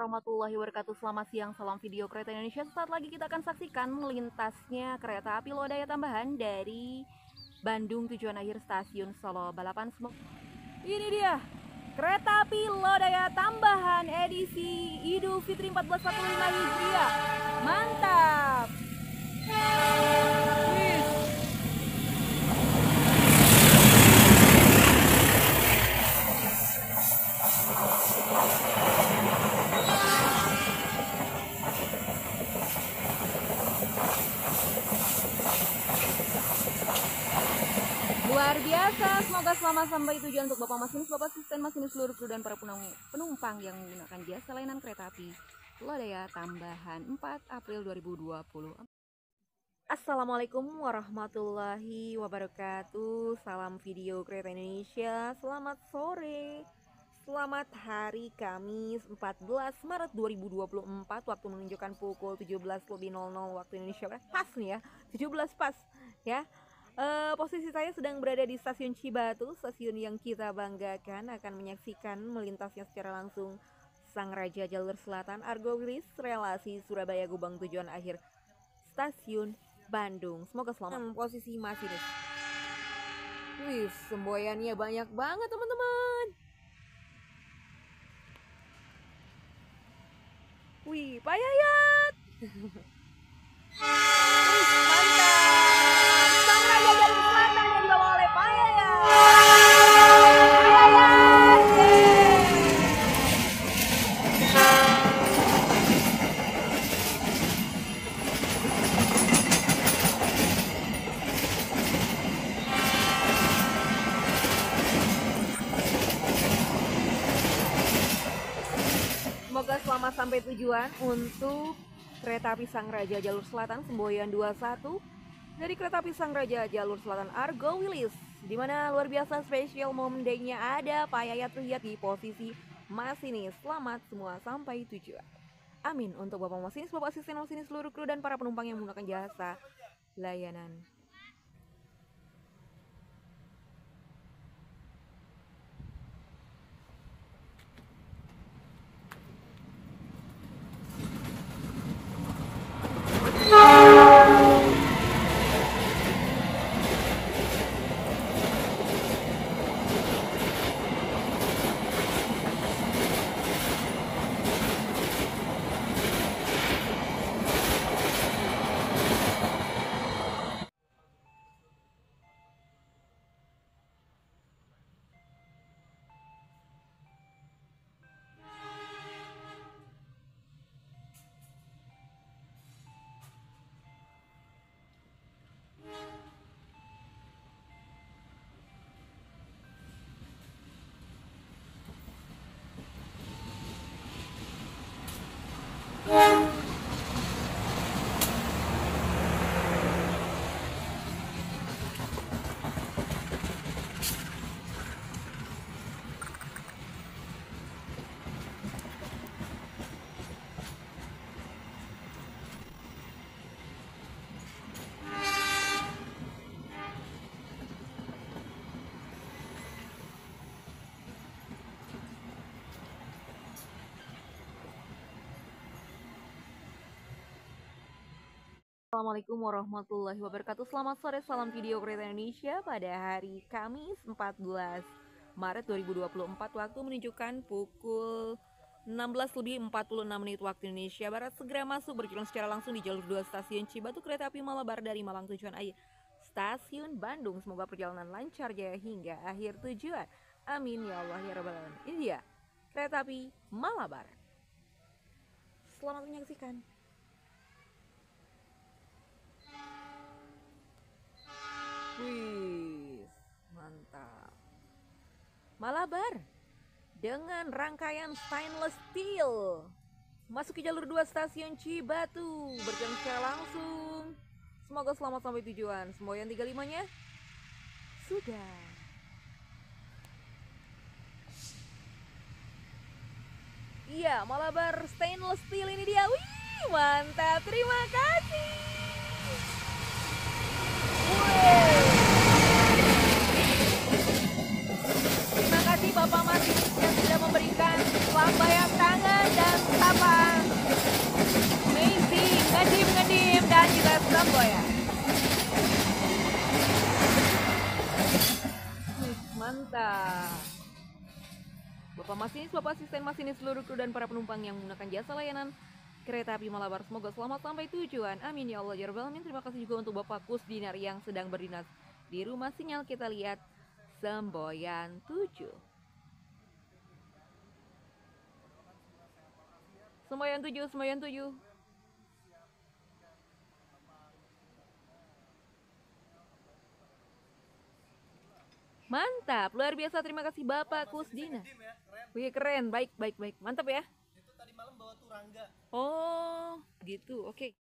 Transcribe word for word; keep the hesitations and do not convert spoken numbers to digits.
warahmatullahi wabarakatuh. Selamat siang, salam video kereta Indonesia. Saat lagi kita akan saksikan melintasnya kereta api Lodaya tambahan dari Bandung tujuan akhir stasiun Solo Balapan. Ini dia kereta api Lodaya tambahan edisi Idul Fitri seribu empat ratus empat puluh lima Hijriah. Mantap. Luar biasa, semoga selamat sampai tujuan untuk Bapak Masinis, Bapak Asisten Masinis, seluruh kru dan para penumpang yang menggunakan jasa layanan kereta api Lodaya tambahan empat April dua ribu dua puluh. Assalamualaikum warahmatullahi wabarakatuh. Salam video kereta Indonesia. Selamat sore. Selamat hari Kamis empat belas Maret dua ribu dua puluh empat. Waktu menunjukkan pukul tujuh belas lebih nol nol waktu Indonesia. Pas nih ya, tujuh belas pas ya. Uh, posisi saya sedang berada di stasiun Cibatu, stasiun yang kita banggakan, akan menyaksikan melintasnya secara langsung Sang Raja Jalur Selatan Argo Wilis relasi Surabaya Gubeng tujuan akhir stasiun Bandung. Semoga selamat. Hmm, posisi masinis. Wih, semboyannya banyak banget teman-teman. Wih, Pak Yayat. Wih, mantap. Sang Raja Jalur Selatan yang dibawa oleh Pak Yayat. Pak Yayat. Semoga selamat sampai tujuan untuk kereta api Sang Raja Jalur Selatan semboyan dua puluh satu dari kereta api Sang Raja Jalur Selatan Argo Wilis, dimana luar biasa spesial momen day-nya ada Pak Yayat Ruhyat di posisi masinis. Selamat semua sampai tujuan. Amin untuk Bapak Masinis, Bapak Asisten Masinis, seluruh kru dan para penumpang yang menggunakan jasa layanan. Assalamualaikum warahmatullahi wabarakatuh. Selamat sore, salam video kereta Indonesia pada hari Kamis empat belas Maret dua ribu dua puluh empat. Waktu menunjukkan pukul enam belas lebih empat puluh enam menit waktu Indonesia Barat. Segera masuk berjalan secara langsung di jalur dua stasiun Cibatu kereta api Malabar dari Malang tujuan akhir stasiun Bandung. Semoga perjalanan lancar jaya hingga akhir tujuan. Amin ya Allah ya Rabbal Alamin. Ini dia kereta api Malabar. Selamat menyaksikan. Wih, mantap. Malabar dengan rangkaian stainless steel masuk ke jalur dua stasiun Cibatu, berjalan secara langsung. Semoga selamat sampai tujuan. Semboyan tiga puluh lima-nya sudah. Iya, Malabar stainless steel ini dia. Wih, mantap. Terima kasih. Terima kasih Bapak Masinis yang sudah memberikan lambaian tangan dan sapaan. Amazing, ngedim ngedim dan juga semboyan. Mantap. Bapak masinis, Bapak asisten masinis, seluruh kru dan para penumpang yang menggunakan jasa layanan kereta api Malabar, semoga selamat sampai tujuan. Amin ya Allah ya Rabbal Alamin. Terima kasih juga untuk Bapak Kusdinar yang sedang berdinas di rumah sinyal. Kita lihat semboyan tujuh. Semboyan tujuh, semboyan tujuh. Mantap, luar biasa. Terima kasih Bapak Kusdinar. Wih, keren, baik, baik, baik. Mantap ya. Itu tadi malam bawa turangga. Oh, gitu. Oke.